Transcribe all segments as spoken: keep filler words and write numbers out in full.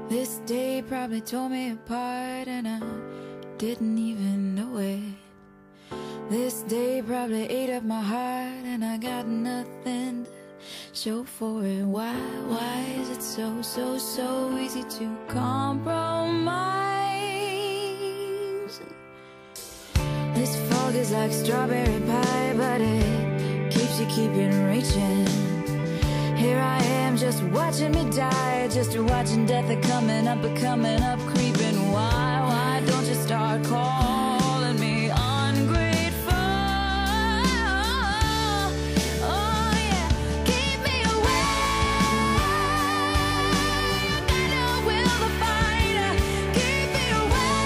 This day probably tore me apart and I didn't even know it. This day probably ate up my heart and I got nothing to show for it. Why, why is it so, so, so easy to compromise? This fog is like strawberry pie, but it keeps you keeping reaching. Here I am just watching me die, just watching death a coming up, a coming up, creeping. Why, why don't you start calling me ungrateful? Oh yeah, keep me away. You got no will to fight. Keep me away.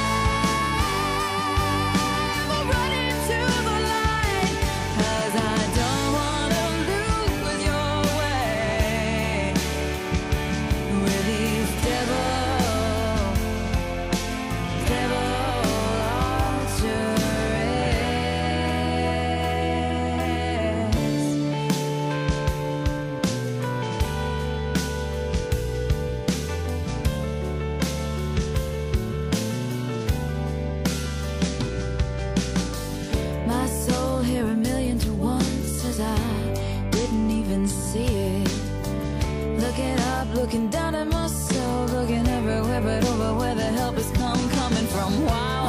We'll run into the light, 'cause I don't wanna lose your way with these devil, devil my soul here a million to one says I didn't even see it. Looking up, looking down at myself, looking everywhere but over where the help has come, coming from. Why